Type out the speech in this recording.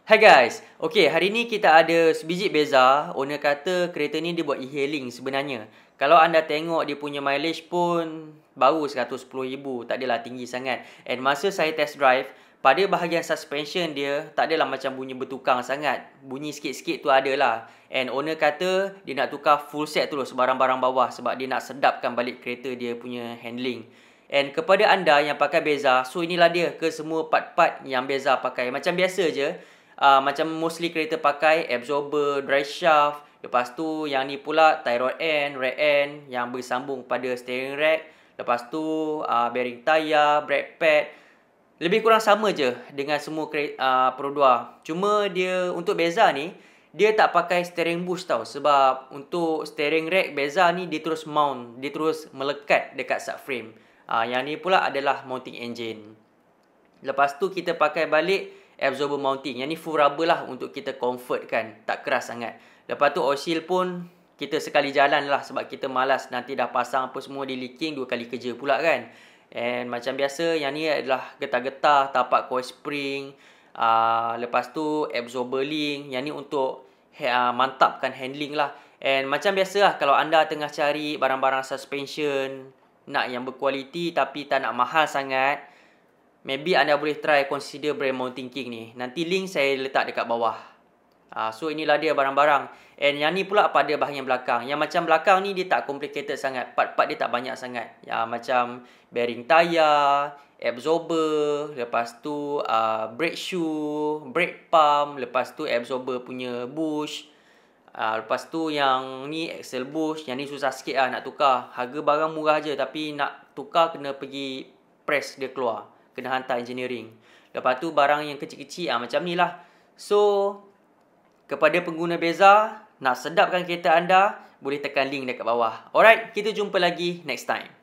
Hai guys, okay, hari ni kita ada sebiji beza. Owner kata kereta ni dia buat e-hailing sebenarnya. Kalau anda tengok dia punya mileage pun baru 110,000, tak adalah tinggi sangat. And masa saya test drive, pada bahagian suspension dia tak adalah macam bunyi bertukang sangat. Bunyi sikit-sikit tu adalah. And owner kata dia nak tukar full set terus barang-barang bawah sebab dia nak sedapkan balik kereta dia punya handling. And kepada anda yang pakai Beza, so inilah dia ke semua part-part yang Beza pakai. Macam biasa je. Macam mostly kereta pakai absorber, drive shaft. Lepas tu yang ni pula tie rod end, rack end yang bersambung pada steering rack. Lepas tu bearing tayar, brake pad. Lebih kurang sama je dengan semua Pro 2. Cuma dia untuk Beza ni, dia tak pakai steering bush tau. Sebab untuk steering rack Beza ni dia terus mount, dia terus melekat dekat subframe. Yang ni pula adalah mounting engine. Lepas tu kita pakai balik absorber mounting. Yang ni full rubber lah untuk kita comfort kan. Tak keras sangat. Lepas tu oil seal pun kita sekali jalan lah. Sebab kita malas nanti dah pasang apa semua di leaking 2 kali kerja pula kan. And macam biasa yang ni adalah getah-getah, tapak coil spring. Lepas tu absorber link. Yang ni untuk mantapkan handling lah. And macam biasa lah kalau anda tengah cari barang-barang suspension, nak yang berkualiti tapi tak nak mahal sangat, maybe anda boleh try consider brand Mountain King ni. Nanti link saya letak dekat bawah. So inilah dia barang-barang. And yang ni pula pada bahagian belakang. Yang macam belakang ni dia tak complicated sangat. Part-part dia tak banyak sangat. Macam bearing tayar, absorber, lepas tu brake shoe, brake pump, lepas tu absorber punya bush. Lepas tu yang ni axle bush. Yang ni susah sikit lah nak tukar. Harga barang murah je tapi nak tukar kena pergi press dia keluar. Kena hantar engineering. Lepas tu barang yang kecil-kecil macam ni lah. So kepada pengguna Beza, nak sedapkan kereta anda, boleh tekan link dekat bawah. Alright, kita jumpa lagi next time.